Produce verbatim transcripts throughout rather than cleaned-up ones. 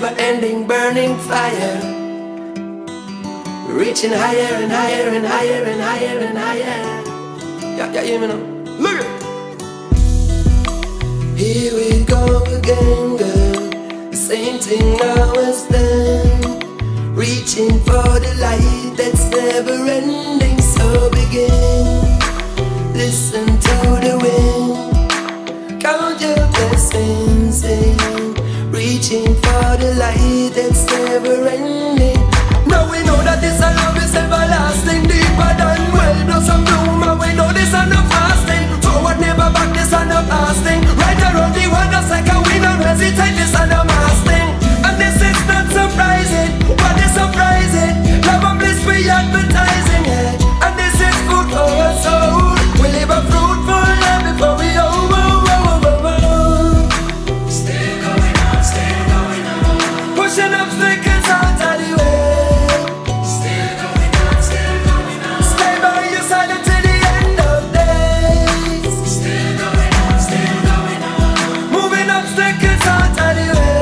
never-ending burning fire, reaching higher and higher and higher and higher and higher. Yeah, yeah, you know. Look at here we go again, girl. Same thing now as then. Reaching for the light that's never ending. So begin, listen to the wind, count your blessings, sing. Reaching for the light that's never ending. Now we know that this love is everlasting, deeper than well. No some bloom, and we know this is no fasting. Forward never back, this is no fasting. Right around the one, just like a winner, hesitate, this is no masting. And this is not surprising, but it's surprising. Love and bliss we advertising it, and this is food for our soul. We live a fruitful life before we oh, oh, oh, oh, oh. Still going on, still going on. Pushing obstacles out of the way. Still going on, still going on. Stay by your side until the end of days. Still going on, still going on. Moving obstacles out of the way.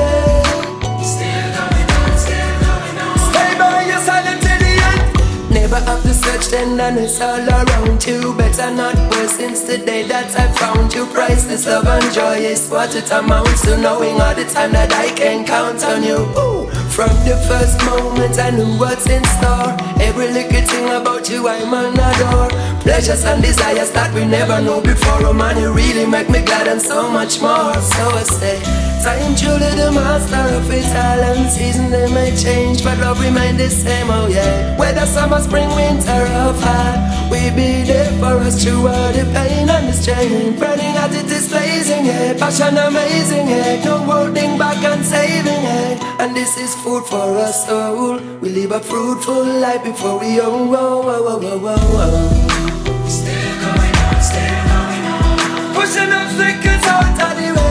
Never have to search, then and it's all around you. Better not worse since the day that I found you. Priceless love and joy is what it amounts to. Knowing all the time that I can count on you. Ooh. From the first moment I knew what's in store. Every little thing about you I'm on adore. Pleasures and desires that we never knew before. Oh man, you really make me glad and so much more. So I say, time truly the master of it all. And season they may change, but love remain the same, oh yeah. Whether summer, spring, winter or fall, we be there for us through all the pain and the strain. Burning at it is blazing, yeah. Passion amazing, yeah. No holding back and saving, yeah. And this is food for our soul. We live a fruitful life before we oh, oh, oh, oh, oh, oh. Still going on, still going on. Pushing obstacles out of the way.